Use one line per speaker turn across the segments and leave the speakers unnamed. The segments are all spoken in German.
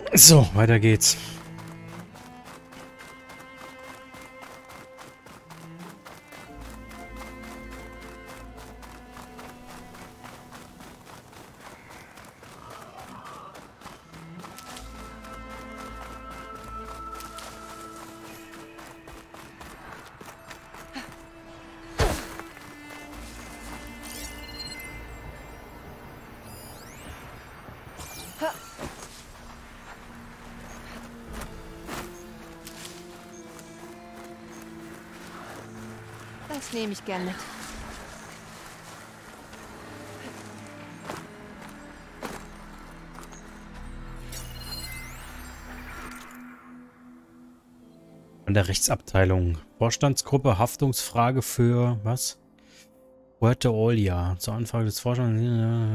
So, weiter geht's.
Das nehme ich gern mit.
Von der Rechtsabteilung. Vorstandsgruppe, Haftungsfrage für was? Puerto Olea. Zur Anfrage des Vorstands.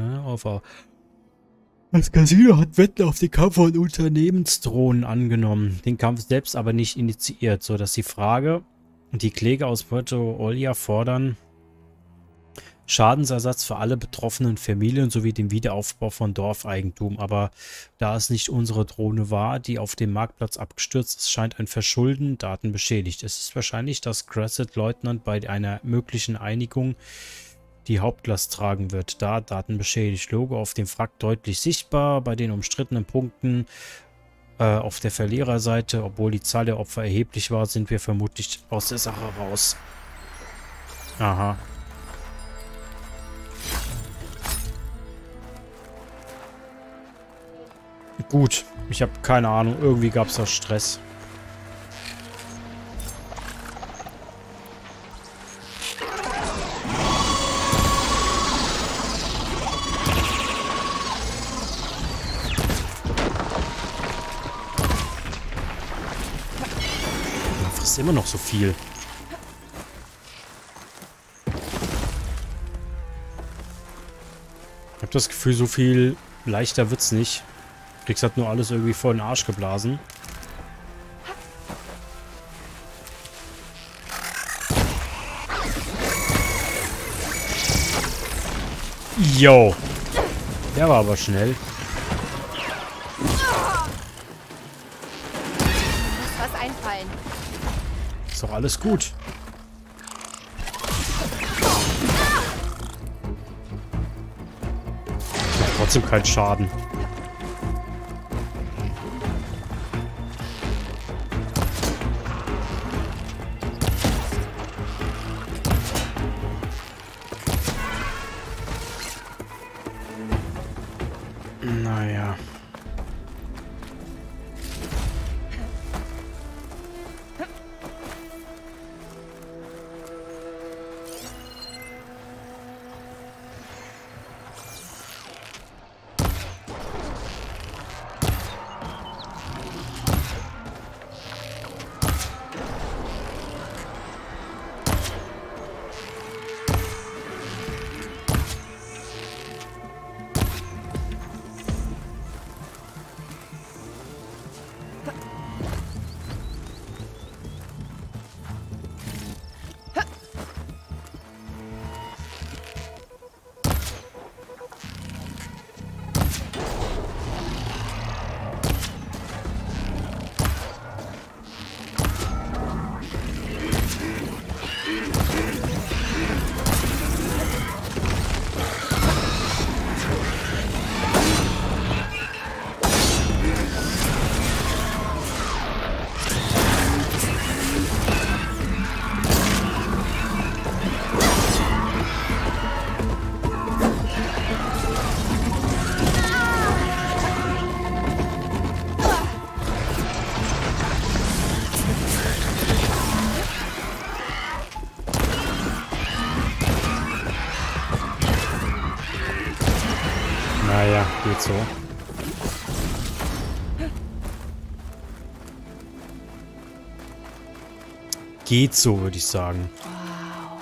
Das Casino hat Wetten auf den Kampf von Unternehmensdrohnen angenommen, den Kampf selbst aber nicht initiiert, sodass die Frage und die Kläger aus Puerto Olea fordern Schadensersatz für alle betroffenen Familien sowie den Wiederaufbau von Dorfeigentum. Aber da es nicht unsere Drohne war, die auf dem Marktplatz abgestürzt ist, scheint ein Verschulden, Daten beschädigt. Es ist wahrscheinlich, dass Crescent-Leutnant bei einer möglichen Einigung die Hauptlast tragen wird, da Daten beschädigt. Logo auf dem Wrack deutlich sichtbar, bei den umstrittenen Punkten auf der Verliererseite, obwohl die Zahl der Opfer erheblich war, sind wir vermutlich aus der Sache raus. Aha. Gut, ich habe keine Ahnung, irgendwie gab es da Stress. Ist immer noch so viel. Ich habe das Gefühl, so viel leichter wird's nicht. Kriegst halt nur alles irgendwie vor den Arsch geblasen. Yo. Der war aber schnell.
Muss was einfallen.
Ist doch alles gut. Macht trotzdem keinen Schaden. Naja. Naja, geht so. Geht so, würde ich sagen.
Wow.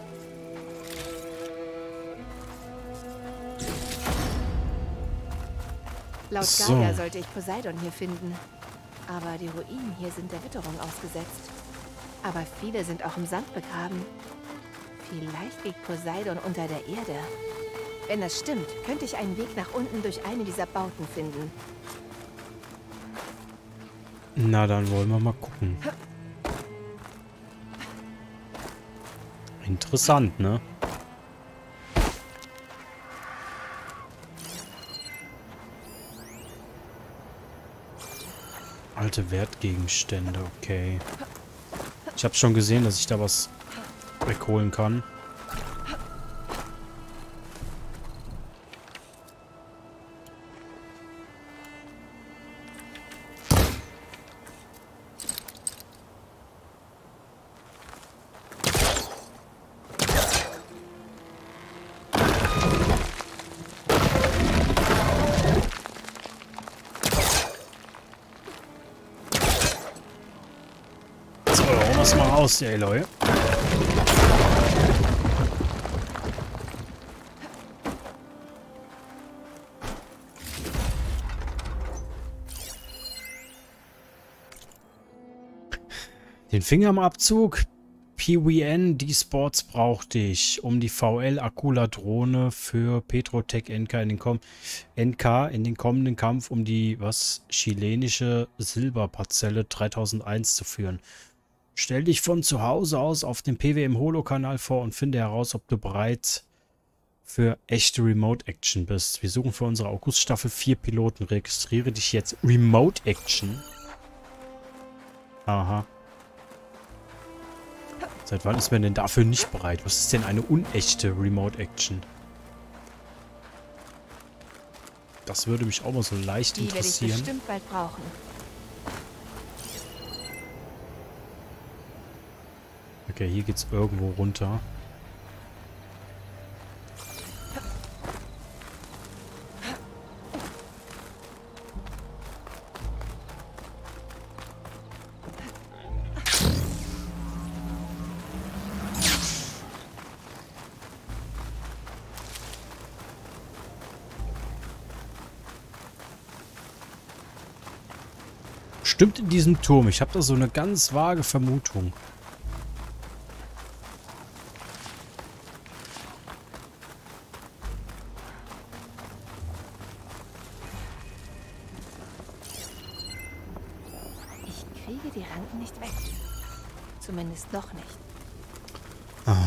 Laut
So.
Gaia sollte ich Poseidon hier finden. Aber die Ruinen hier sind der Witterung ausgesetzt. Aber viele sind auch im Sand begraben. Vielleicht liegt Poseidon unter der Erde. Wenn das stimmt, könnte ich einen Weg nach unten durch eine dieser Bauten finden.
Na, dann wollen wir mal gucken. Interessant, ne? Alte Wertgegenstände, okay. Ich habe schon gesehen, dass ich da was wegholen kann. So, hauen wir es mal raus, ey Leute. Den Finger am Abzug. PWN, die Sports brauchte ich, um die VL Akula Drohne für Petrotech NK in den kommenden Kampf um die chilenische Silberparzelle 3001 zu führen. Stell dich von zu Hause aus auf dem PWM Holo-Kanal vor und finde heraus, ob du bereit für echte Remote Action bist. Wir suchen für unsere August-Staffel 4 Piloten. Registriere dich jetzt. Remote Action? Aha. Seit wann ist man denn dafür nicht bereit? Was ist denn eine unechte Remote Action? Das würde mich auch mal so leicht interessieren.
Die werde ich bestimmt bald brauchen.
Okay, hier geht's irgendwo runter. Stimmt in diesem Turm. Ich habe da so eine ganz vage Vermutung.
Ich kriege die Ranken nicht weg. Zumindest noch nicht.
Ah.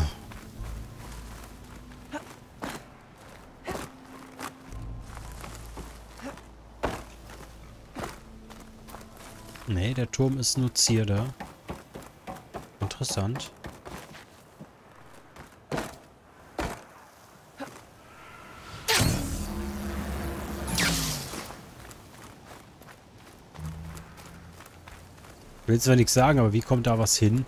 Nee, der Turm ist nur Zierde. Interessant. Ich will zwar nichts sagen, aber wie kommt da was hin?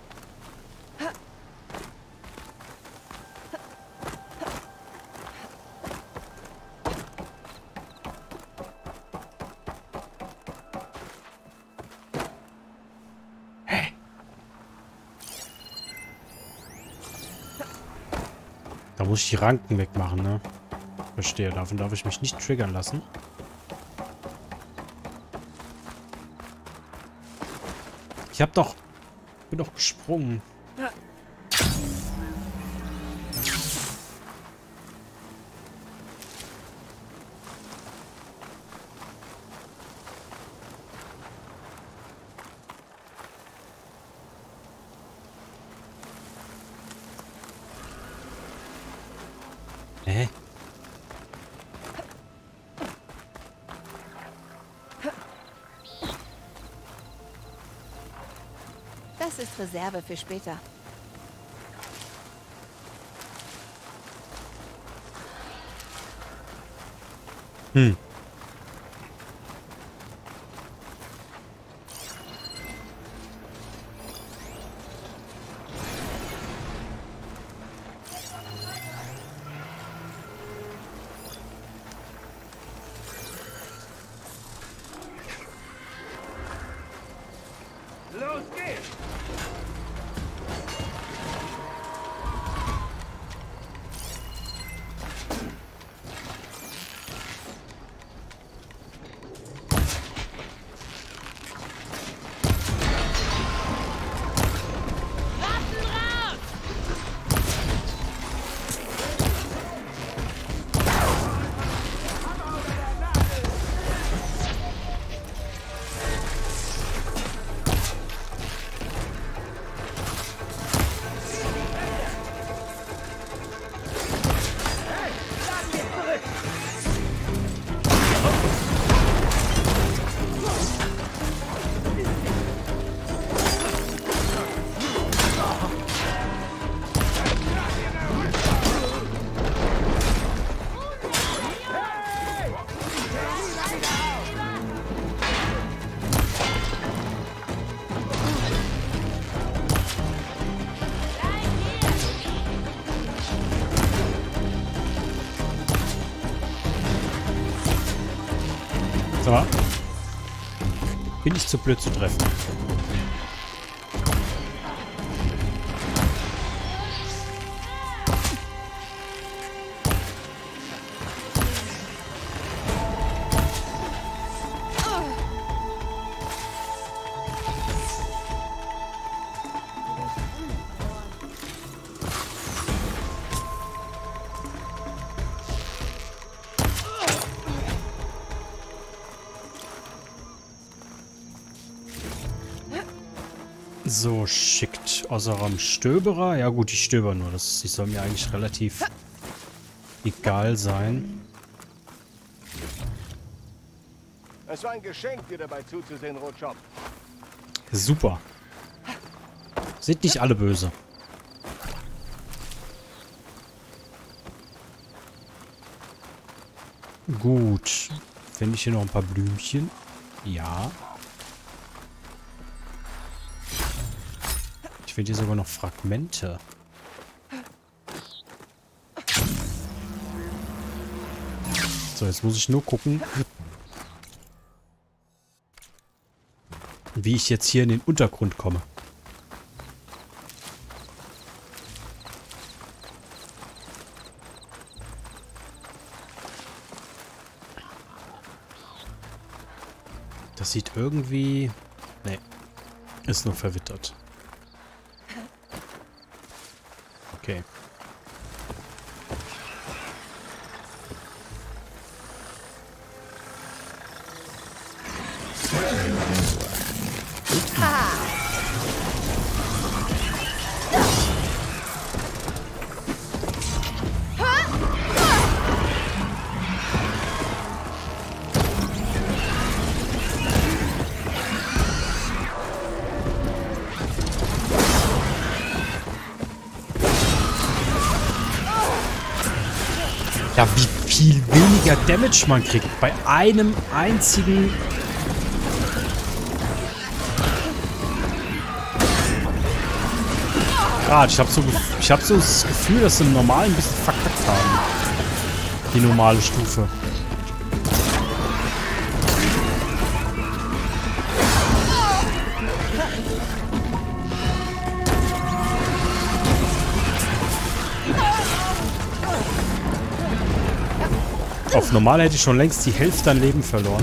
Da muss ich die Ranken wegmachen, ne? Verstehe, davon darf ich mich nicht triggern lassen. Bin doch gesprungen. Hä?
Das ist Reserve für später.
Hm.
Los geht's!
bin ich zu blöd zu treffen. So, schickt außerem Stöberer. Ja gut, ich stöber nur. Die soll mir eigentlich relativ egal sein.
Es war ein Geschenk, dir dabei zuzusehen, Rotschopf.
Super. Sind nicht alle böse. Gut. Finde ich hier noch ein paar Blümchen? Ja. Ich finde hier sogar noch Fragmente. So, jetzt muss ich nur gucken, wie ich jetzt hier in den Untergrund komme. Das sieht irgendwie... Nee. Ist nur verwittert. Okay. Ja, wie viel weniger Damage man kriegt bei einem einzigen... Gerade, ich hab so das Gefühl, dass sie im Normalen ein bisschen verkackt haben. Die normale Stufe. Auf normal hätte ich schon längst die Hälfte an Leben verloren.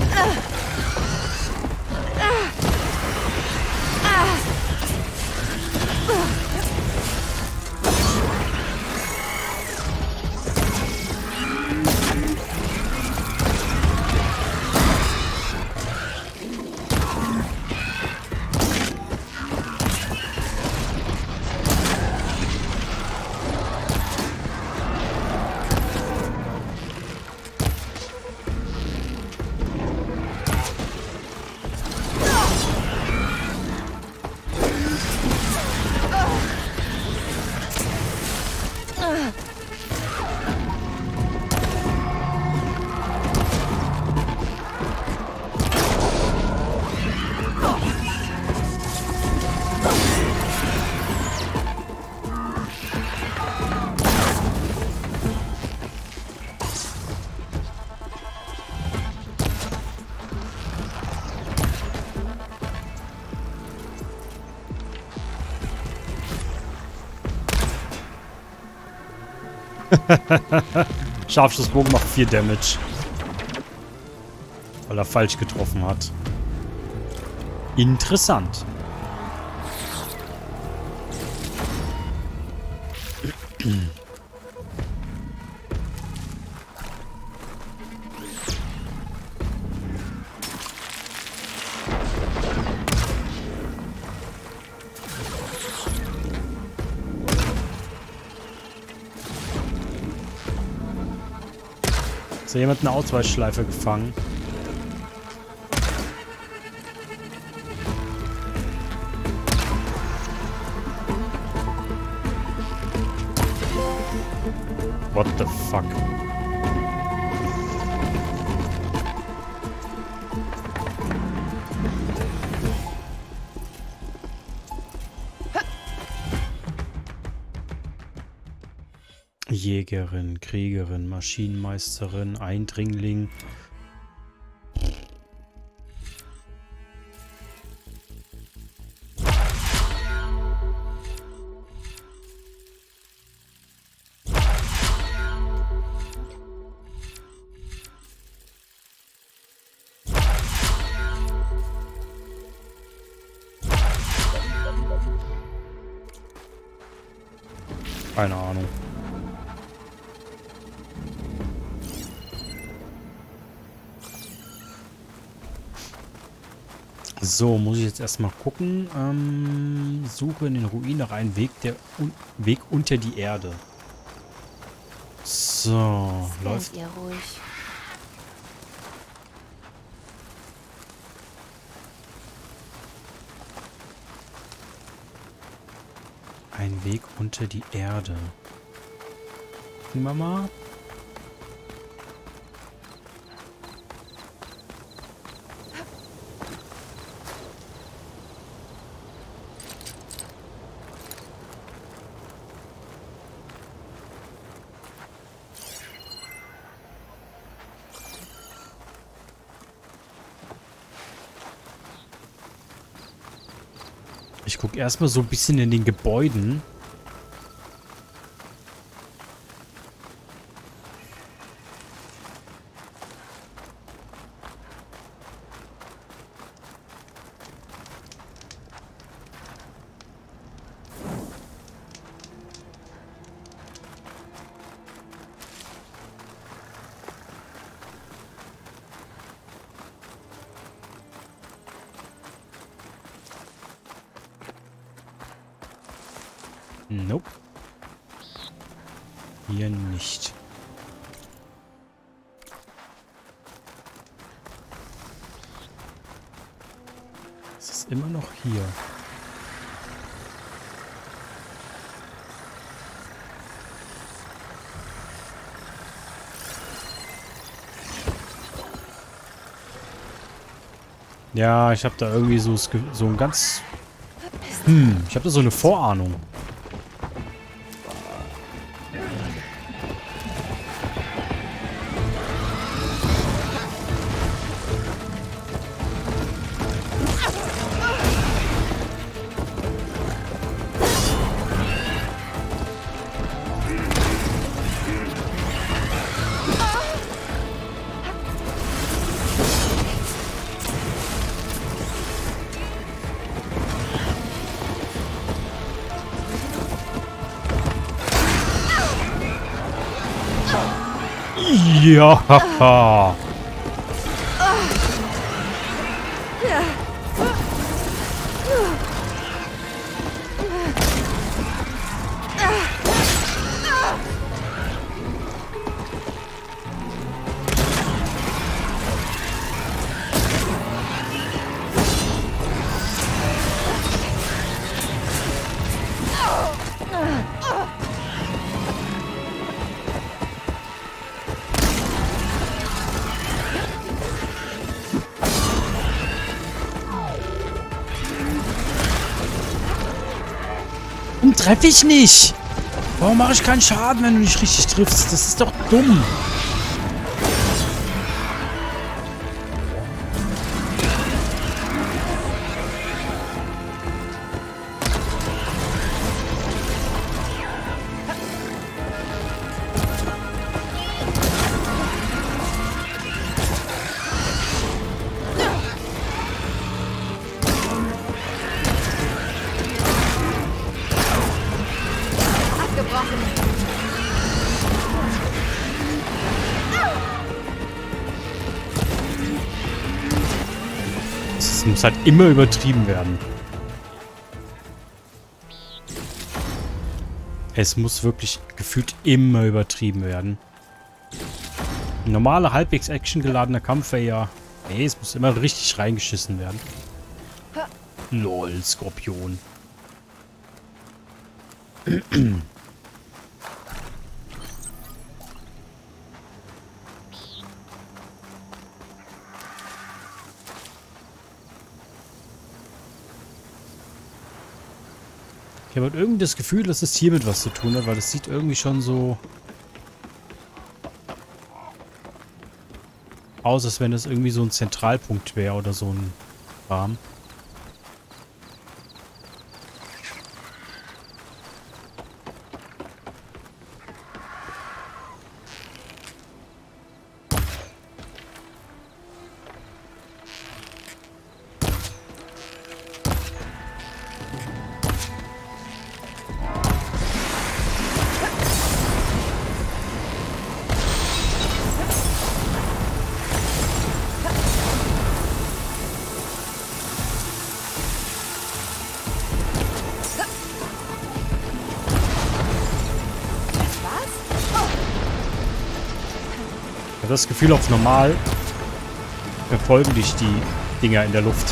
Scharfschussbogen macht 4 Damage. Weil er falsch getroffen hat. Interessant. Ist da jemand eine Ausweichschleife gefangen? What the fuck? Jägerin, Kriegerin, Maschinenmeisterin, Eindringling. Keine Ahnung. So, muss ich jetzt erstmal gucken. Suche in den Ruinen nach einem Weg, Weg unter die Erde. So, läuft.
Ihr ruhig.
Ein Weg unter die Erde. Gucken wir mal. Ich gucke erstmal so ein bisschen in den Gebäuden. Nope. Hier nicht. Es ist immer noch hier. Ja, ich habe da irgendwie so ein ganz... ich habe da so eine Vorahnung. Ja. Treffe ich nicht. Warum mache ich keinen Schaden, wenn du nicht richtig triffst? Das ist doch dumm. Es muss halt immer übertrieben werden. Es muss wirklich gefühlt immer übertrieben werden. Ein normaler, halbwegs actiongeladener Kampf wäre ja... Nee, es muss immer richtig reingeschissen werden. Lol, Skorpion. Ich habe halt irgendwie das Gefühl, dass es hiermit was zu tun hat, weil es sieht irgendwie schon so aus, als wenn das irgendwie so ein Zentralpunkt wäre oder so ein Rahmen. habe das Gefühl, auf normal verfolgen dich die Dinger in der Luft.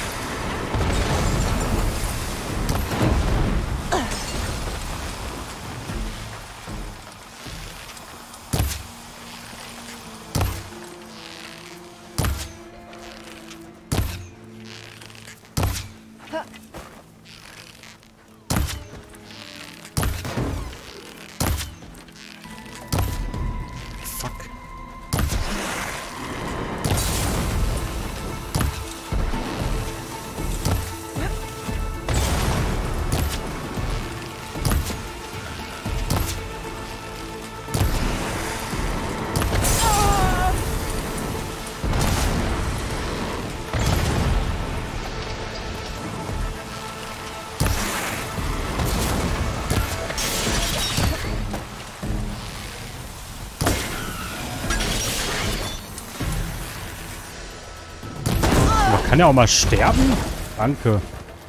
Kann er auch mal sterben? Danke.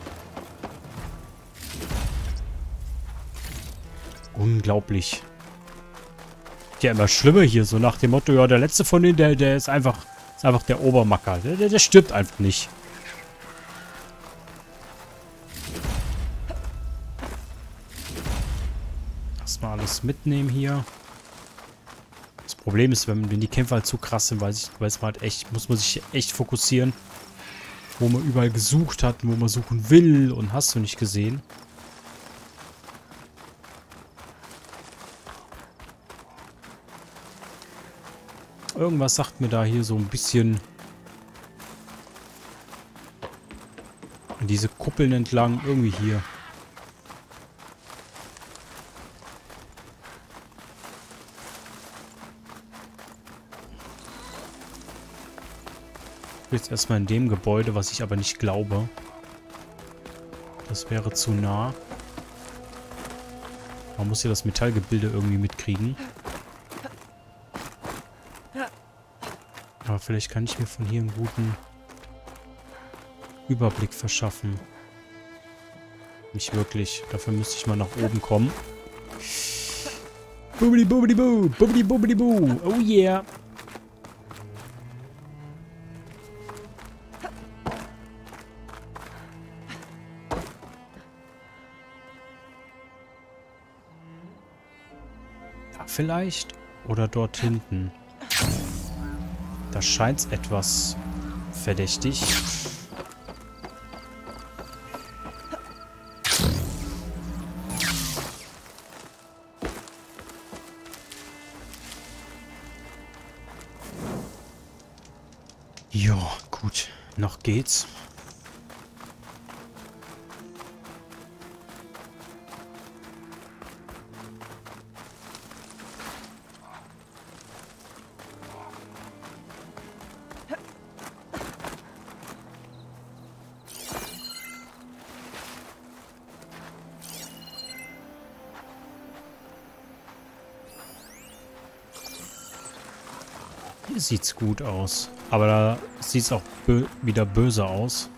Unglaublich. Ja, immer schlimmer hier. So nach dem Motto, ja, der letzte von denen, der ist einfach der Obermacker. Der stirbt einfach nicht. Lass mal alles mitnehmen hier. Das Problem ist, wenn die Kämpfe halt zu krass sind, weiß man halt echt, muss man sich echt fokussieren. Wo man überall gesucht hat, wo man suchen will und hast du nicht gesehen. Irgendwas sagt mir da hier so ein bisschen diese Kuppeln entlang, irgendwie hier. Jetzt erstmal in dem Gebäude, was ich aber nicht glaube. Das wäre zu nah. Man muss hier das Metallgebilde irgendwie mitkriegen. Aber vielleicht kann ich mir von hier einen guten Überblick verschaffen. Nicht wirklich. Dafür müsste ich mal nach oben kommen. Boobidi boobidi boo, boobidi boobidi boo. Oh yeah. Vielleicht? Oder dort hinten? Da scheint es etwas verdächtig. Ja, gut. Noch geht's. Hier sieht's gut aus. Aber da sieht's auch wieder böse aus.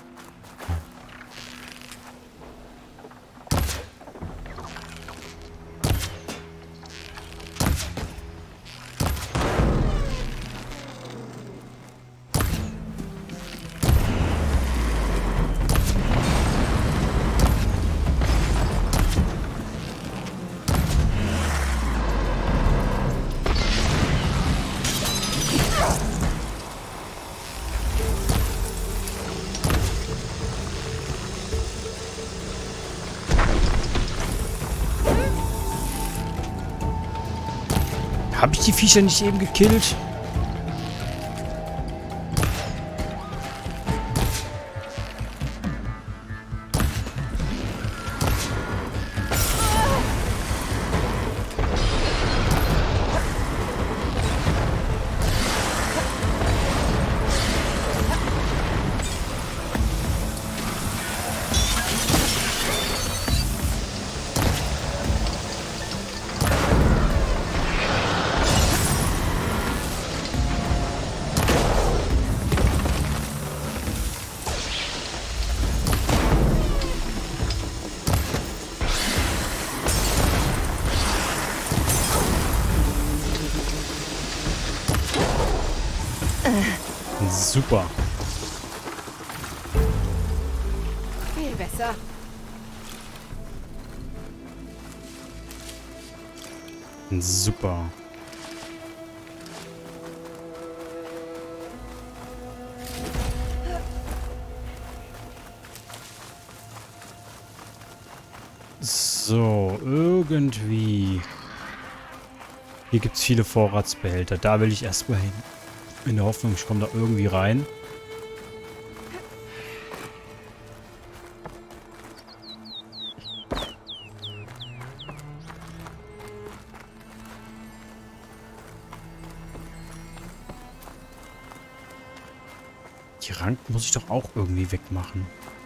Habe ich die Viecher nicht eben gekillt? Super.
Viel besser.
Super. So, irgendwie. Hier gibt es viele Vorratsbehälter. Da will ich erstmal hin. In der Hoffnung, ich komme da irgendwie rein. Die Ranken muss ich doch auch irgendwie wegmachen.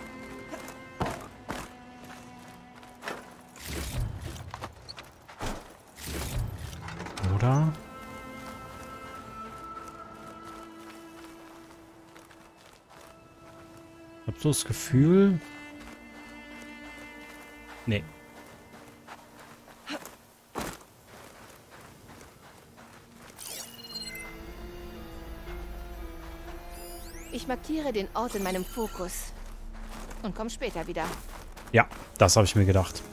Oder? Ich hab so das Gefühl... Nee.
Ich markiere den Ort in meinem Fokus. Und komm später wieder.
Ja, das habe ich mir gedacht.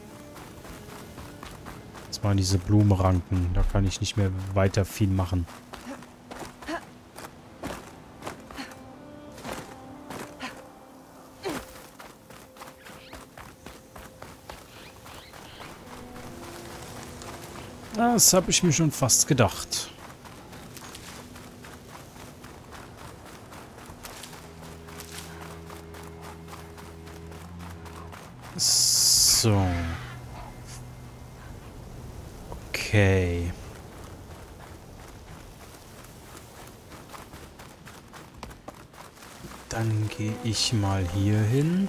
Das waren diese Blumenranken. Da kann ich nicht mehr weiter viel machen. Das habe ich mir schon fast gedacht. So. Okay. Dann gehe ich mal hier hin.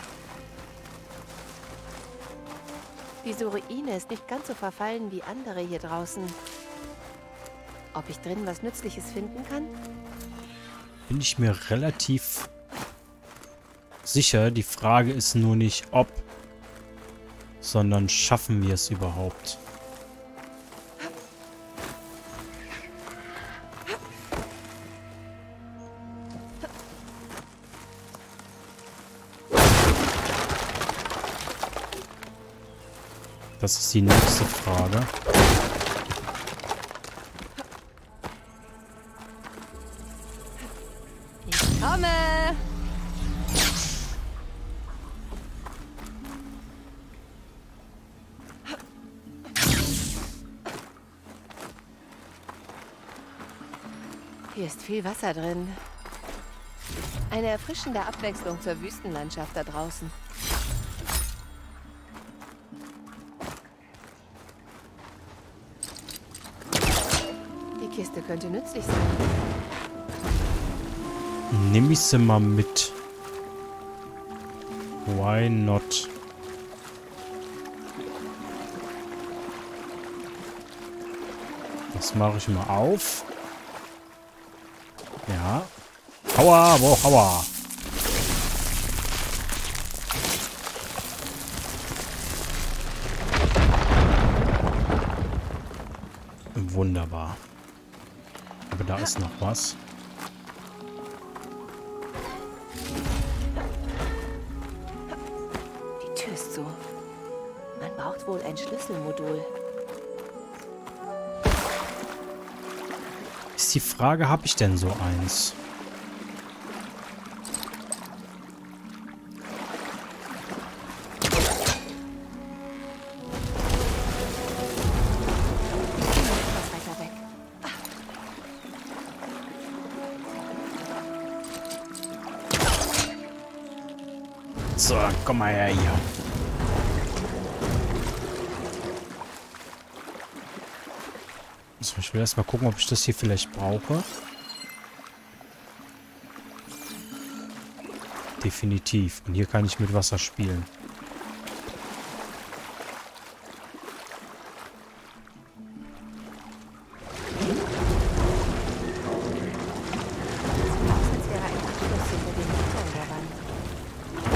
Diese Ruine ist nicht ganz so verfallen wie andere hier draußen. Ob ich drin was Nützliches finden kann?
Bin ich mir relativ sicher. Die Frage ist nur nicht, ob, sondern schaffen wir es überhaupt? Das ist die nächste Frage.
Ich komme! Hier ist viel Wasser drin. Eine erfrischende Abwechslung zur Wüstenlandschaft da draußen. Die Kiste könnte nützlich sein.
Nimm ich sie mal mit. Why not? Das mache ich mal auf. Ja. Aua, wo, aua. Wunderbar. Aber da ist noch was.
Die Tür ist zu. Man braucht wohl ein Schlüsselmodul.
Ist die Frage, habe ich denn so eins?
Etwas weiter weg.
So, komm mal her hier. So, ich will erst mal gucken, ob ich das hier vielleicht brauche. Definitiv. Und hier kann ich mit Wasser spielen.
Als wäre ein Abschluss hinter den Gittern der Wand.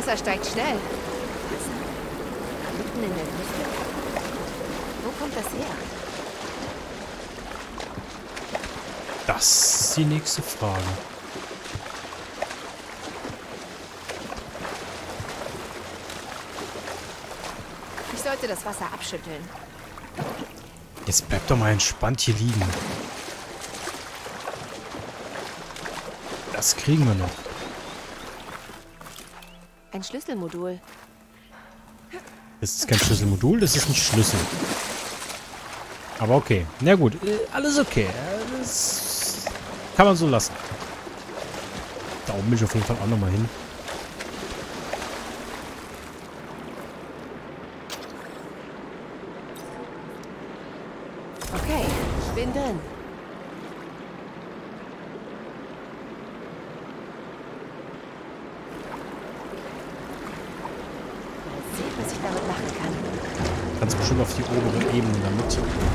Wasser steigt schnell. Wasser? Mitten in der Wüste? Wo kommt das her?
Das ist die nächste Frage.
Ich sollte das Wasser abschütteln.
Jetzt bleib doch mal entspannt hier liegen. Das kriegen wir noch.
Ein Schlüsselmodul.
Das ist kein Schlüsselmodul, das ist ein Schlüssel. Aber okay. Na gut, alles okay. Das kann man so lassen. Da oben bin ich auf jeden Fall auch nochmal hin.
Okay, ich bin drin. Mal sehen, was ich damit machen kann.
Kannst bestimmt auf die obere Ebene damit.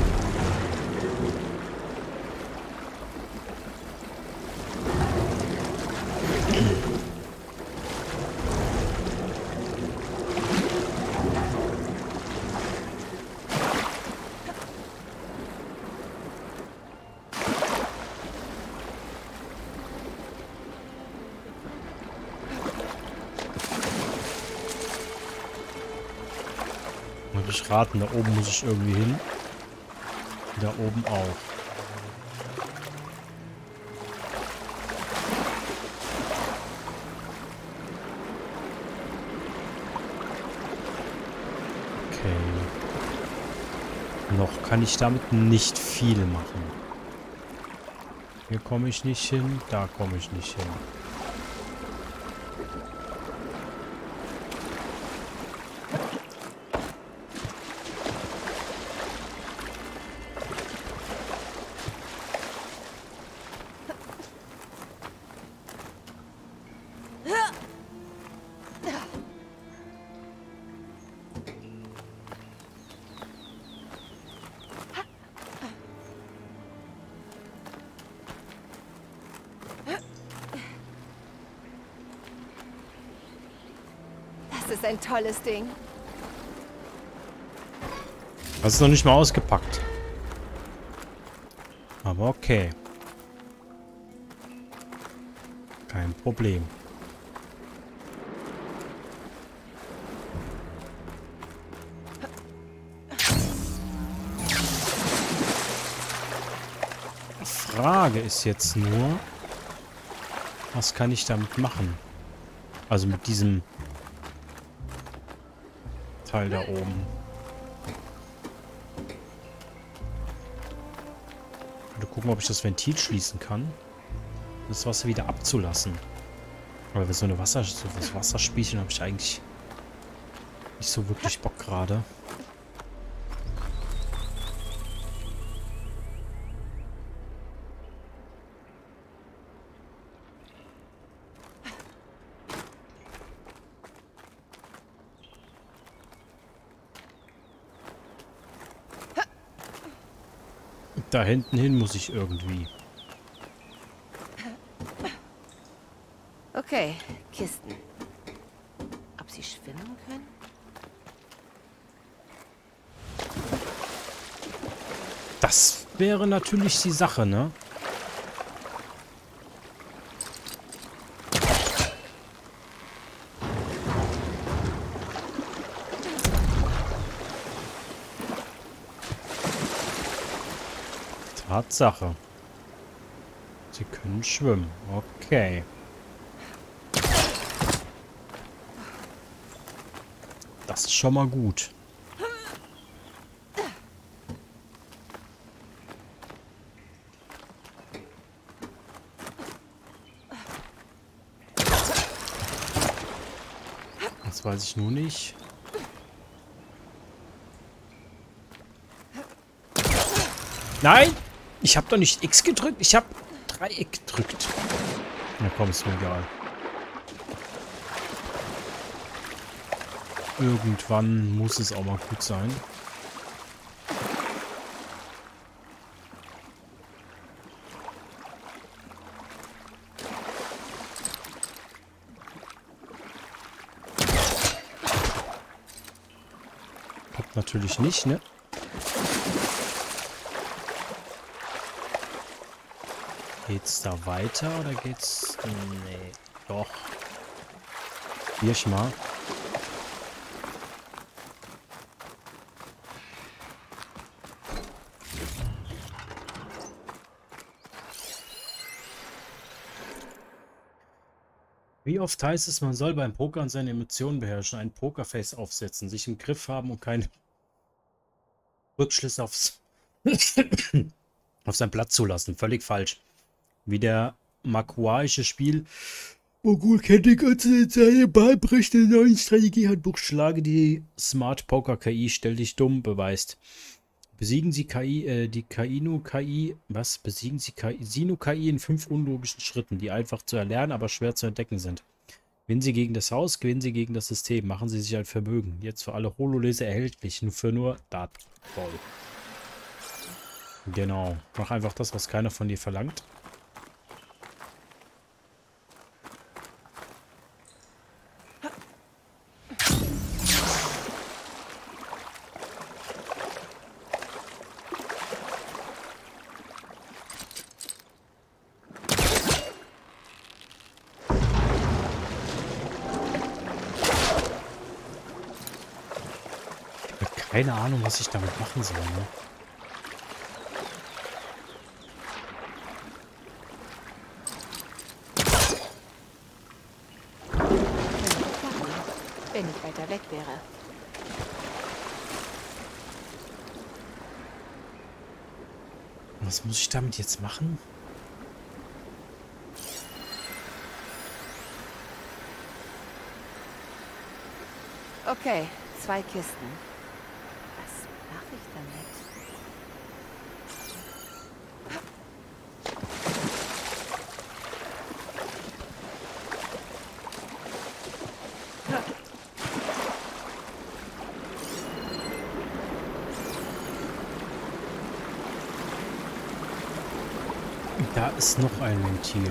Muss ich raten, da oben muss ich irgendwie hin. Da oben auch. Okay. Noch kann ich damit nicht viel machen. Hier komme ich nicht hin, da komme ich nicht hin.
Das ist ein tolles Ding.
Das ist noch nicht mal ausgepackt. Aber okay. Kein Problem. Die Frage ist jetzt nur, was kann ich damit machen? Also mit diesem Teil da oben. Ich will gucken, ob ich das Ventil schließen kann. Das Wasser wieder abzulassen. Aber so eine das Wasserspielchen habe ich eigentlich nicht so wirklich Bock gerade. Da hinten hin muss ich irgendwie.
Okay, Kisten. Ob sie schwimmen können?
Das wäre natürlich die Sache, ne? Tatsache. Sie können schwimmen. Okay. Das ist schon mal gut. Jetzt weiß ich nur nicht. Nein! Ich habe doch nicht X gedrückt. Ich habe Dreieck gedrückt. Na komm, ist mir egal. Irgendwann muss es auch mal gut sein. natürlich nicht, ne? Geht's da weiter oder geht's... Nee, doch. Hier mal. Wie oft heißt es, man soll beim Pokern seine Emotionen beherrschen, ein Pokerface aufsetzen, sich im Griff haben und keine Rückschlüsse aufs auf sein Blatt zulassen. Völlig falsch. Wie der makuaische Spiel Mogul kennt die ganze Zeit beibrächt den neuen Strategiehandbuch. Schlage die Smart Poker KI, stell dich dumm, beweist. Besiegen Sie KI, die Kainu-KI, was? Besiegen Sie Sinu-KI in 5 unlogischen Schritten, die einfach zu erlernen, aber schwer zu entdecken sind. Gewinnen Sie gegen das Haus, gewinnen Sie gegen das System, machen Sie sich ein Vermögen. Jetzt für alle Hololeser erhältlich, nur Daten. Voll. Genau. Mach einfach das, was keiner von dir verlangt. Keine Ahnung, was ich damit machen soll, ne?
Wenn ich weiter weg wäre.
Was muss ich damit jetzt machen?
Okay, 2 Kisten. Was mache ich damit?
Da ist noch ein Ventil.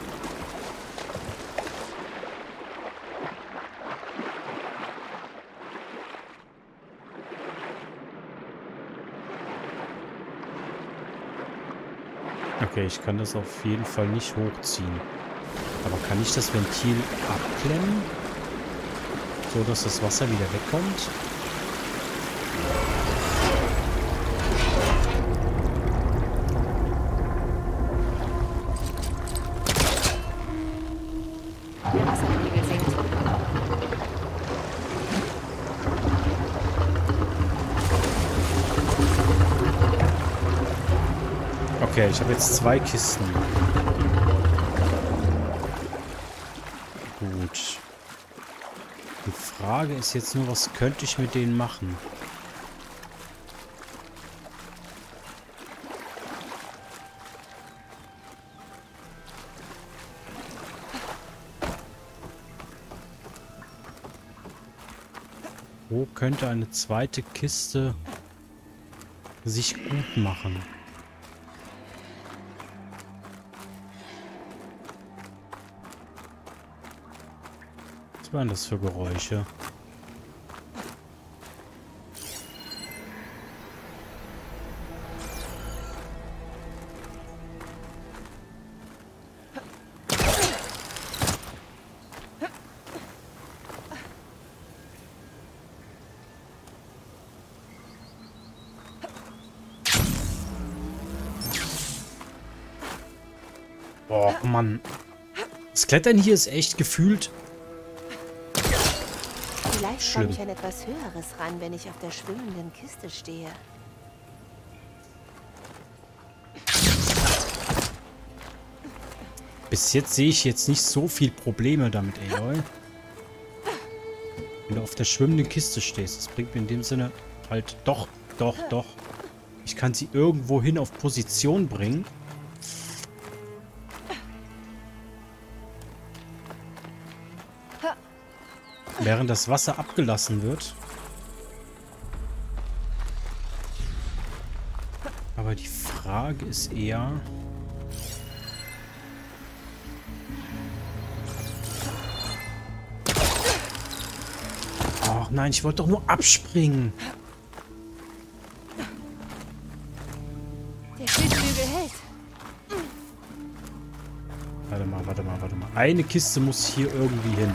Okay, ich kann das auf jeden Fall nicht hochziehen. Aber kann ich das Ventil abklemmen? So, dass das Wasser wieder wegkommt?
Der Wasserpegel sinkt.
Okay, ich habe jetzt 2 Kisten. Gut. Die Frage ist jetzt nur, was könnte ich mit denen machen? Wo könnte eine zweite Kiste sich gut machen? Was waren das für Geräusche? Oh Mann. Das Klettern hier ist echt gefühlt
Vielleicht
schlimm.
komme ich an etwas Höheres ran, wenn ich auf der schwimmenden Kiste stehe.
Bis jetzt sehe ich jetzt nicht so viel Probleme damit, Aloy. Wenn du auf der schwimmenden Kiste stehst, das bringt mir in dem Sinne halt doch. Ich kann sie irgendwo hin auf Position bringen. Während das Wasser abgelassen wird. Aber die Frage ist eher... Ach nein, ich wollte doch nur abspringen.
Der Schildflügel hält.
Warte mal. Eine Kiste muss hier irgendwie hin.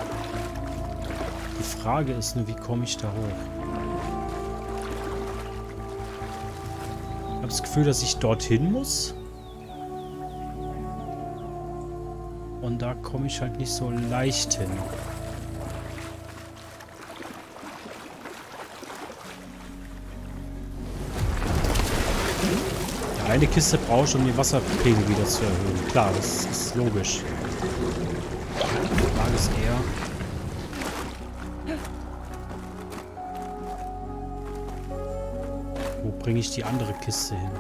Die Frage ist nur, wie komme ich da hoch? Ich habe das Gefühl, dass ich dorthin muss. Und da komme ich halt nicht so leicht hin. Ja, eine Kiste brauche ich, um den Wasserpegel wieder zu erhöhen. Klar, das ist logisch. Die Frage ist eher... Wo bringe ich die andere Kiste hin?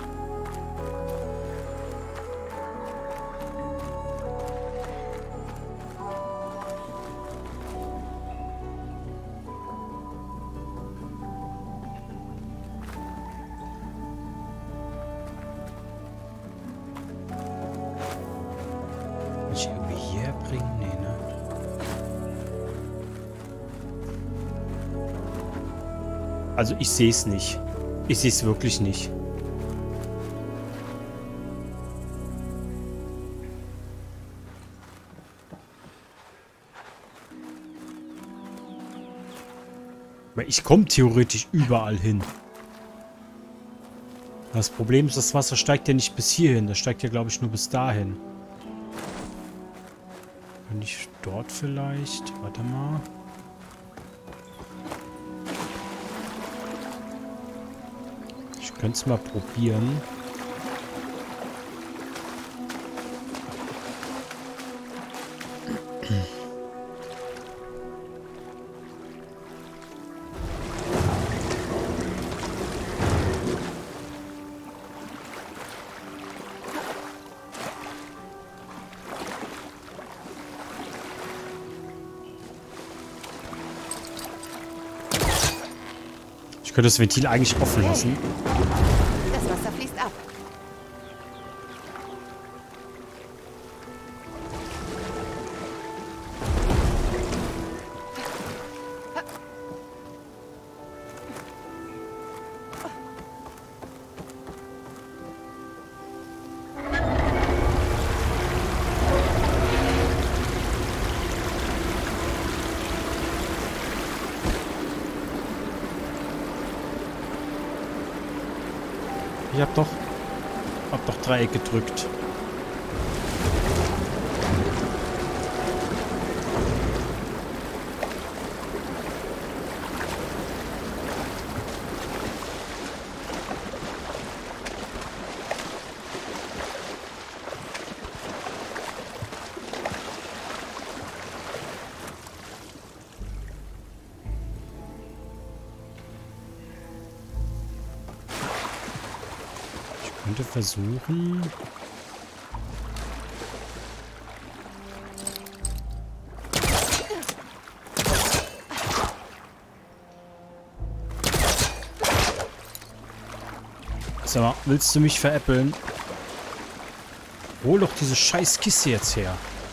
Kann ich irgendwie hierher bringen? Nee, ne? Also ich sehe es nicht. Ich sehe es wirklich nicht. Weil ich komme theoretisch überall hin. Das Problem ist, das Wasser steigt ja nicht bis hierhin. Das steigt ja, glaube ich, nur bis dahin. Kann ich dort vielleicht? Warte mal. Ich könnte es mal probieren. Ich könnte das Ventil eigentlich offen lassen.
Das Wasser fließt ab.
Ich hab doch Dreieck gedrückt. Ich könnte versuchen... Sag mal, willst du mich veräppeln? Hol doch diese scheiß Kiste jetzt her.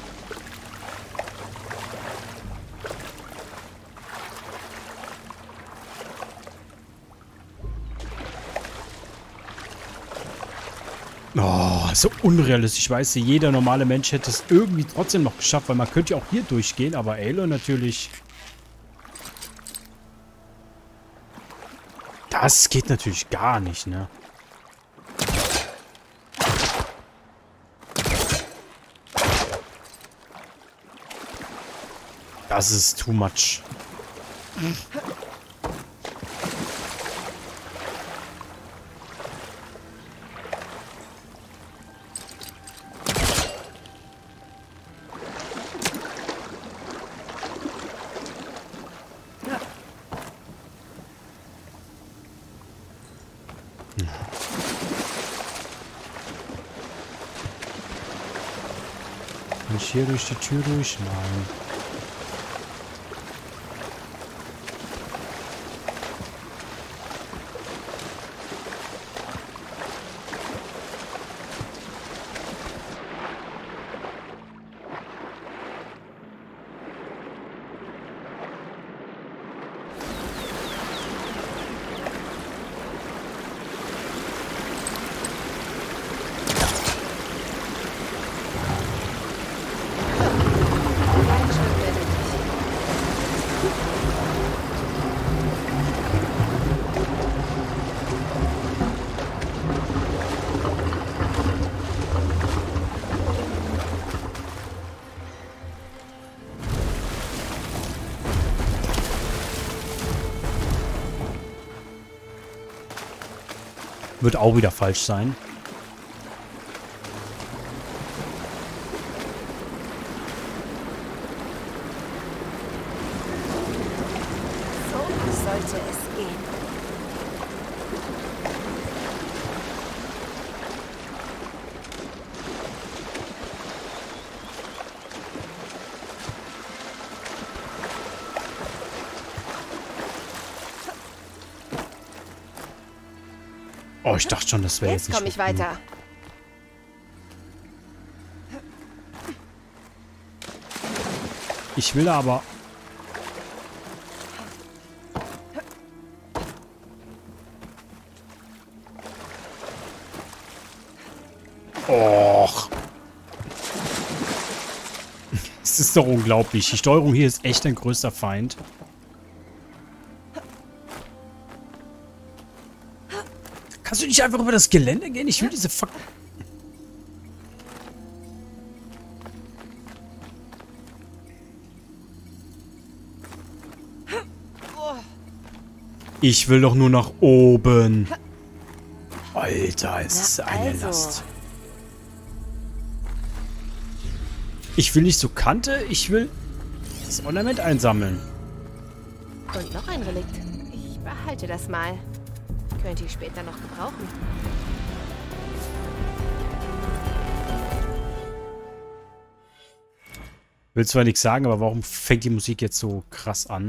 Oh, so unrealistisch. Ich weiß, jeder normale Mensch hätte es irgendwie trotzdem noch geschafft, weil man könnte ja auch hier durchgehen, aber Aloy natürlich... Das geht natürlich gar nicht, ne? Das ist too much. Kann ich hier durch die Tür durch? Nein. Wird auch wieder falsch sein.
So sollte es gehen.
Oh, ich dachte schon, das wäre jetzt
Jetzt
nicht
komme ich
gut genug.
weiter.
Ich will aber... Och. Es ist doch unglaublich. Die Steuerung hier ist echt ein größter Feind. Kannst du nicht einfach über das Gelände gehen? Ich will diese Fuck... Ich will doch nur nach oben. Alter, es ist eine Last. Ich will nicht so Kante, ich will das Ornament einsammeln.
Und noch ein Relikt. Ich behalte das mal. Könnte ich später noch gebrauchen.
Will zwar nichts sagen, aber warum fängt die Musik jetzt so krass an?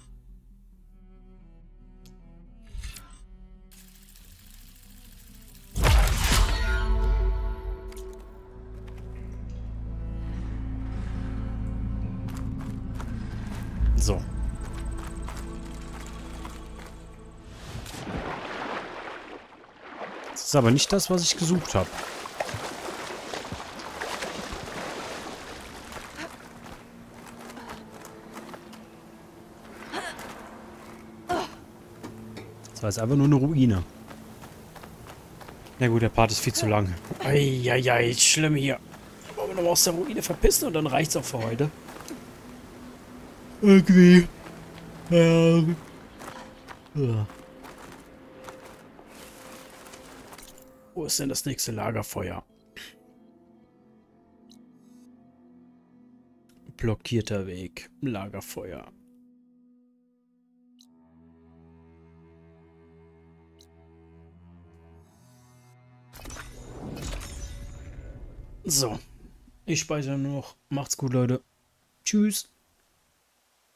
So. Das ist aber nicht das, was ich gesucht habe. Das war jetzt einfach nur eine Ruine. Na gut, der Part ist viel zu lang. Eieiei, schlimm hier. Wollen wir nochmal aus der Ruine verpissen und dann reicht's auch für heute. Irgendwie. Ja. Wo ist denn das nächste Lagerfeuer? Blockierter Weg. Lagerfeuer. So. Ich speichere nur noch. Macht's gut, Leute. Tschüss.